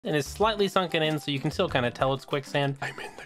and is slightly sunken in, so you can still kind of tell it's quicksand. I'm in